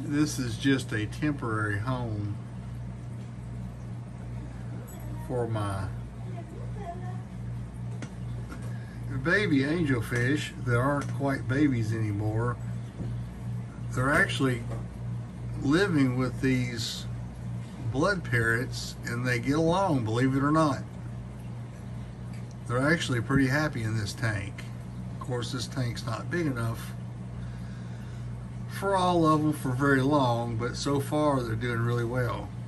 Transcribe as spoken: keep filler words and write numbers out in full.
this is just a temporary home for my baby angelfish that aren't quite babies anymore. They're actually living with these blood parrots and they get along, believe it or not. They're actually pretty happy in this tank. Of course, this tank's not big enough for all of them for very long, but so far they're doing really well.